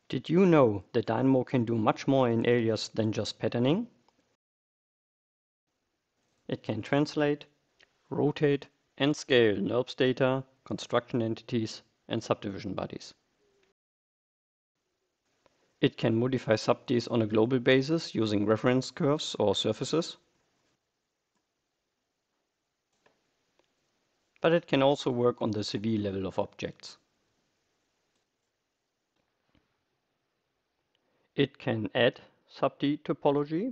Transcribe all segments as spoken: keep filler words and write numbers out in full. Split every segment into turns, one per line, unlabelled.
Did you know that Dynamo can do much more in Alias than just patterning? It can translate, rotate, and scale N U R B S data, construction entities, and subdivision bodies. It can modify subds on a global basis using reference curves or surfaces. But it can also work on the C V level of objects. It can add subd topology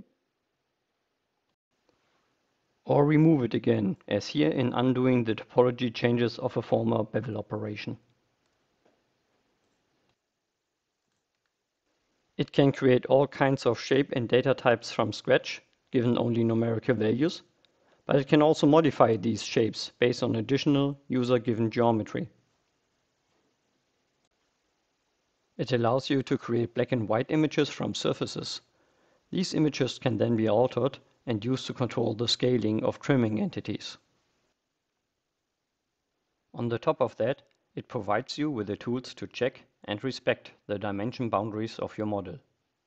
or remove it again, as here in undoing the topology changes of a former bevel operation. It can create all kinds of shape and data types from scratch, given only numerical values, but it can also modify these shapes based on additional user-given geometry. It allows you to create black and white images from surfaces. These images can then be altered and used to control the scaling of trimming entities. On the top of that, it provides you with the tools to check and respect the dimension boundaries of your model.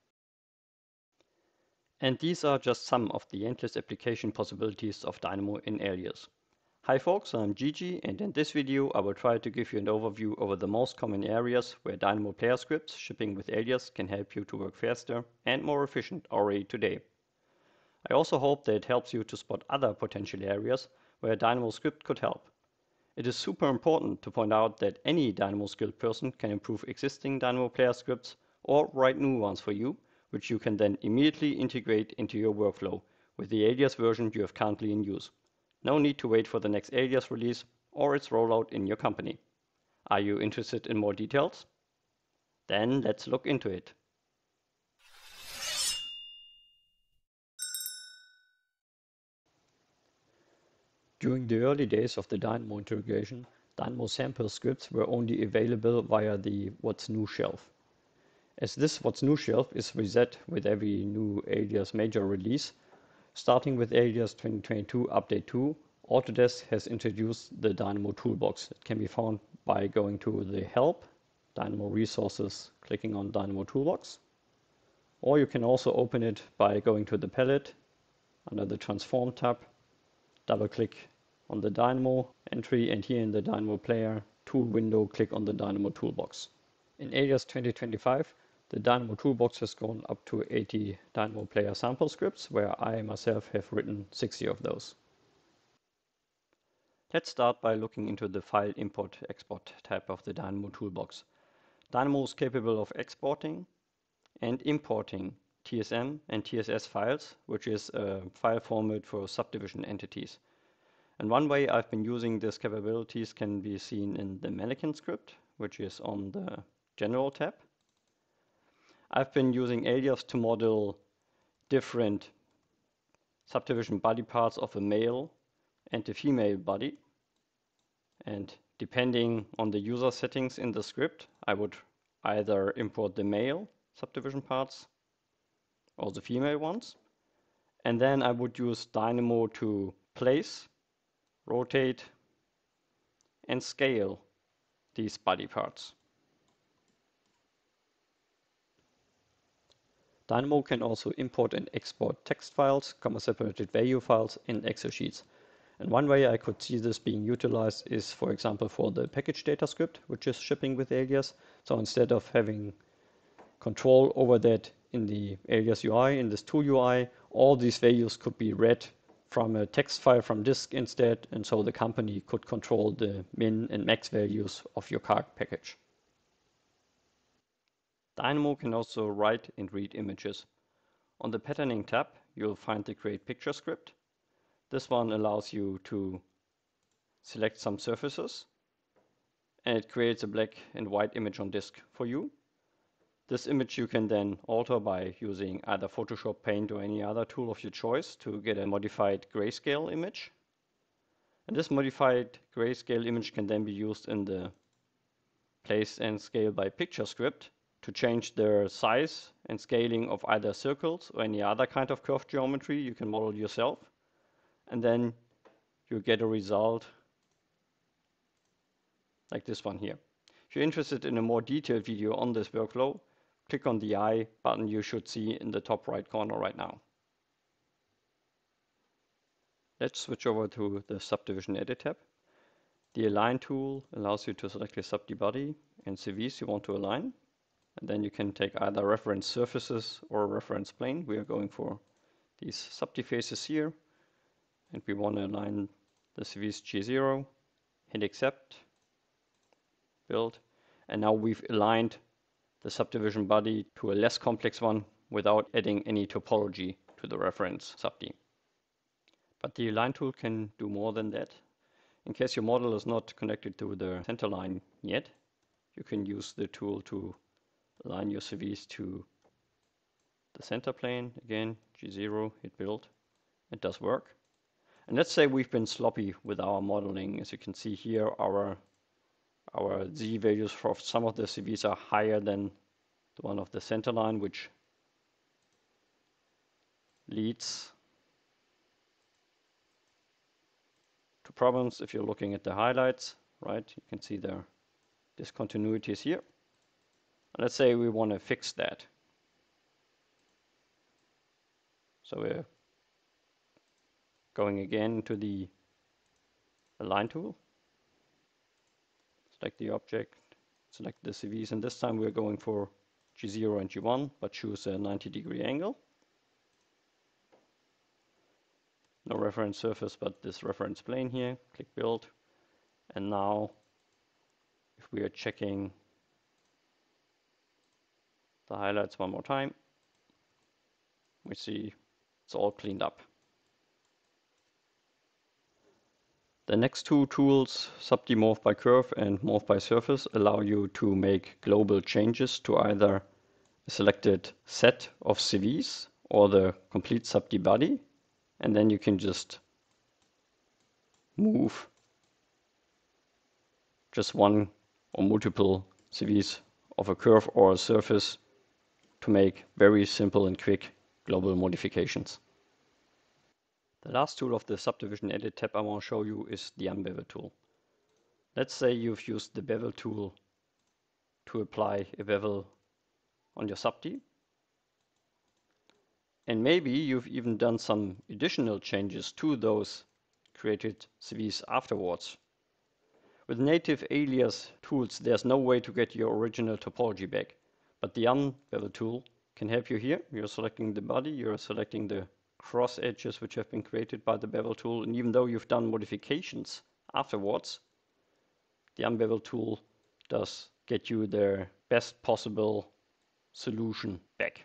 And these are just some of the endless application possibilities of Dynamo in Alias. Hi folks, I'm Gigi, and in this video I will try to give you an overview over the most common areas where Dynamo player scripts shipping with Alias can help you to work faster and more efficient already today. I also hope that it helps you to spot other potential areas where a Dynamo script could help. It is super important to point out that any Dynamo skilled person can improve existing Dynamo player scripts or write new ones for you, which you can then immediately integrate into your workflow with the Alias version you have currently in use. No need to wait for the next Alias release or its rollout in your company. Are you interested in more details? Then let's look into it. During the early days of the Dynamo integration, Dynamo sample scripts were only available via the What's New shelf. As this What's New shelf is reset with every new Alias major release, starting with Alias twenty twenty-two Update two, Autodesk has introduced the Dynamo Toolbox. It can be found by going to the Help, Dynamo Resources, clicking on Dynamo Toolbox. Or you can also open it by going to the palette, under the Transform tab, double-click on the Dynamo entry, and here in the Dynamo Player tool window, click on the Dynamo Toolbox. In Alias twenty twenty-five, the Dynamo Toolbox has gone up to eighty Dynamo Player sample scripts, where I myself have written sixty of those. Let's start by looking into the File Import-Export tab of the Dynamo Toolbox. Dynamo is capable of exporting and importing T S M and T S S files, which is a file format for subdivision entities. And one way I've been using these capabilities can be seen in the mannequin script, which is on the General tab. I've been using Alias to model different subdivision body parts of a male and a female body. And depending on the user settings in the script, I would either import the male subdivision parts or the female ones. And then I would use Dynamo to place, rotate, and scale these body parts. Dynamo can also import and export text files, comma-separated value files, and Excel sheets. And one way I could see this being utilized is, for example, for the package data script, which is shipping with Alias. So instead of having control over that in the Alias U I, in this tool U I, all these values could be read from a text file from disk instead, and so the company could control the min and max values of your card package. Dynamo can also write and read images. On the Patterning tab, you'll find the Create Picture script. This one allows you to select some surfaces, and it creates a black and white image on disk for you. This image you can then alter by using either Photoshop, Paint, or any other tool of your choice to get a modified grayscale image. And this modified grayscale image can then be used in the Place and Scale by Picture script to change the size and scaling of either circles or any other kind of curved geometry you can model yourself. And then you get a result like this one here. If you're interested in a more detailed video on this workflow, click on the I button you should see in the top right corner right now. Let's switch over to the Subdivision Edit tab. The Align tool allows you to select your subdi body and C Vs you want to align. And then you can take either reference surfaces or reference plane. We are going for these subdi faces here. And we want to align the C Vs G zero, hit accept, build. And now we've aligned the subdivision body to a less complex one without adding any topology to the reference subdi. But the Align tool can do more than that. In case your model is not connected to the center line yet, you can use the tool to align your C Vs to the center plane. Again, G zero, hit build. It does work. And let's say we've been sloppy with our modeling. As you can see here, our, our Z values for some of the C Vs are higher than the one of the center line, which leads to problems if you're looking at the highlights, right? You can see the discontinuities here. And let's say we want to fix that. So we're going again to the Align tool. Select the object, select the C Vs, and this time we're going for G zero and G one, but choose a ninety degree angle. No reference surface, but this reference plane here. Click build. And now, if we are checking the highlights one more time, we see it's all cleaned up. The next two tools, Subdi Morph by Curve and Morph by Surface, allow you to make global changes to either a selected set of C Vs or the complete subdi body. And then you can just move just one or multiple C Vs of a curve or a surface to make very simple and quick global modifications. The last tool of the Subdivision Edit tab I want to show you is the Unbel tool. Let's say you've used the bevel tool to apply a bevel on your subdi. And maybe you've even done some additional changes to those created C Vs afterwards. With native alias tools, there's no way to get your original topology back. But the Unbel tool can help you here. You're selecting the body, you're selecting the cross edges which have been created by the bevel tool, and even though you've done modifications afterwards, the Unbel tool does get you the best possible solution back.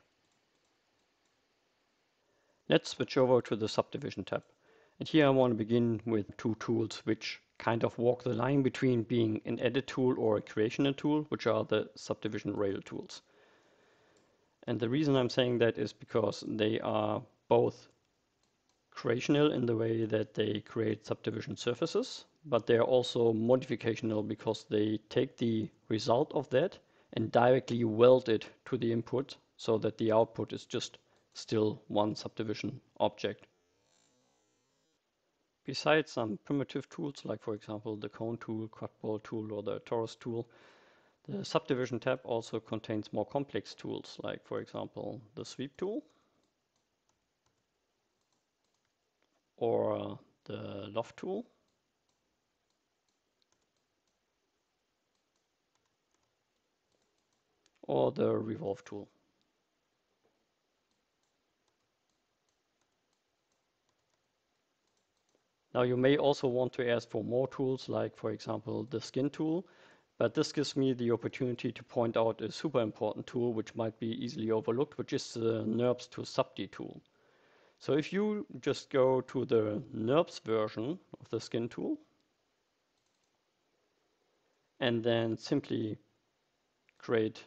Let's switch over to the Subdivision tab. And here I want to begin with two tools which kind of walk the line between being an edit tool or a creational tool, which are the subdivision rail tools. And the reason I'm saying that is because they are both creational in the way that they create subdivision surfaces, but they are also modificational because they take the result of that and directly weld it to the input so that the output is just still one subdivision object. Besides some primitive tools, like for example the cone tool, quadball tool, or the torus tool, the Subdivision tab also contains more complex tools, like for example the sweep tool, or the loft tool, or the revolve tool. Now you may also want to ask for more tools, like for example the skin tool, but this gives me the opportunity to point out a super important tool which might be easily overlooked, which is the NURBS to Subdi tool. So if you just go to the NURBS version of the skin tool and then simply create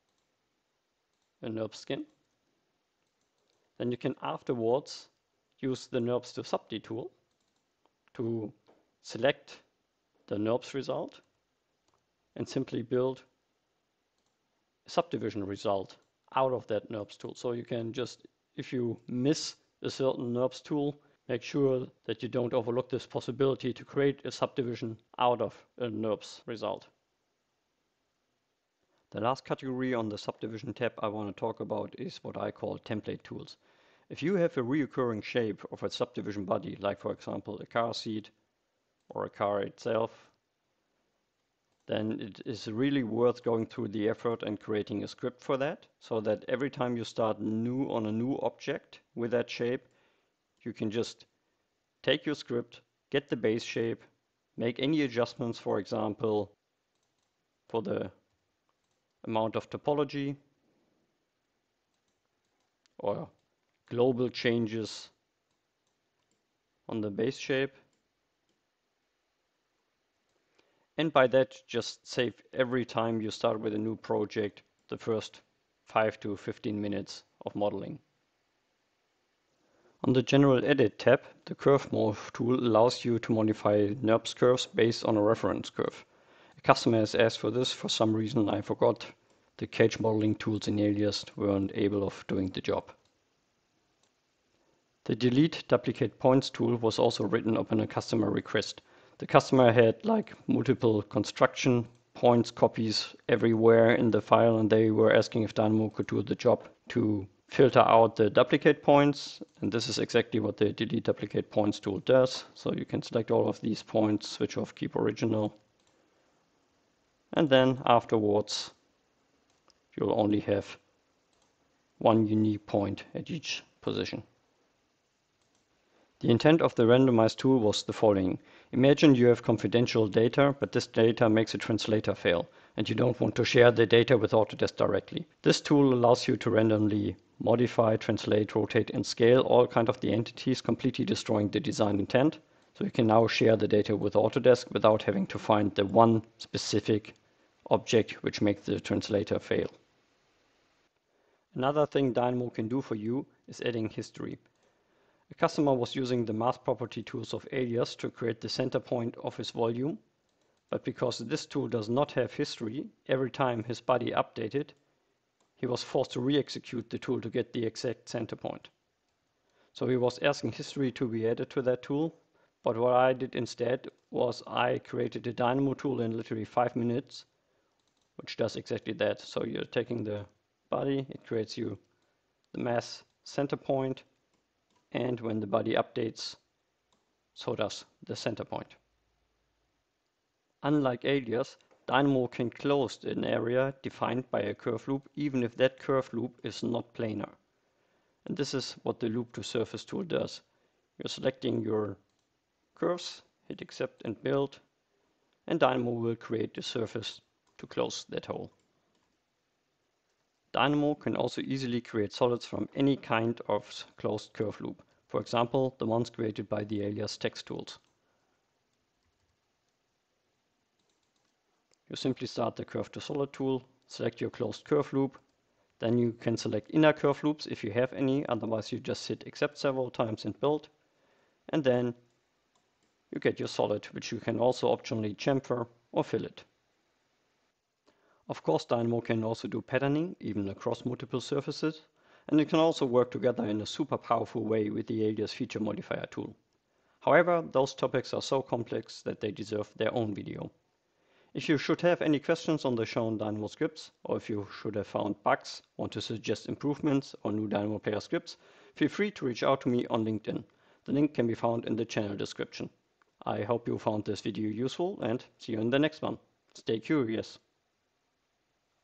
a NURBS skin, then you can afterwards use the NURBS to Subdi tool to select the NURBS result and simply build a subdivision result out of that NURBS tool. So you can just, if you miss a certain NURBS tool, make sure that you don't overlook this possibility to create a subdivision out of a NURBS result. The last category on the Subdivision tab I want to talk about is what I call template tools. If you have a recurring shape of a subdivision body, like for example a car seat or a car itself, then it is really worth going through the effort and creating a script for that, so that every time you start new on a new object with that shape, you can just take your script, get the base shape, make any adjustments, for example, for the amount of topology or global changes on the base shape. And by that, just save every time you start with a new project the first five to fifteen minutes of modeling. On the General Edit tab, the Curve Morph tool allows you to modify NURBS curves based on a reference curve. A customer has asked for this. For some reason I forgot. The cage modeling tools in Alias weren't able of doing the job. The Delete Duplicate Points tool was also written upon a customer request. The customer had like multiple construction points copies everywhere in the file, and they were asking if Dynamo could do the job to filter out the duplicate points, and this is exactly what the Delete Duplicate Points tool does. So you can select all of these points, switch off Keep Original, and then afterwards you'll only have one unique point at each position. The intent of the randomized tool was the following. Imagine you have confidential data, but this data makes a translator fail, and you don't want to share the data with Autodesk directly. This tool allows you to randomly modify, translate, rotate, and scale all kind of the entities, completely destroying the design intent. So you can now share the data with Autodesk without having to find the one specific object which makes the translator fail. Another thing Dynamo can do for you is adding history. A customer was using the mask property tools of Alias to create the center point of his volume, but because this tool does not have history, every time his body updated, he was forced to re-execute the tool to get the exact center point. So he was asking history to be added to that tool, but what I did instead was I created a Dynamo tool in literally five minutes, which does exactly that. So you're taking the body, it creates you the mass center point, and when the body updates, so does the center point. Unlike Alias, Dynamo can close an area defined by a curve loop even if that curve loop is not planar. And this is what the Loop to Surface tool does. You're selecting your curves, hit Accept and Build, and Dynamo will create the surface to close that hole. Dynamo can also easily create solids from any kind of closed curve loop. For example, the ones created by the Alias text tools. You simply start the Curve to Solid tool, select your closed curve loop, then you can select inner curve loops if you have any, otherwise you just hit Accept several times and Build, and then you get your solid, which you can also optionally chamfer or fillet. Of course, Dynamo can also do patterning, even across multiple surfaces, and it can also work together in a super powerful way with the Alias Feature Modifier tool. However, those topics are so complex that they deserve their own video. If you should have any questions on the shown Dynamo scripts, or if you should have found bugs, want to suggest improvements or new Dynamo player scripts, feel free to reach out to me on LinkedIn. The link can be found in the channel description. I hope you found this video useful and see you in the next one. Stay curious.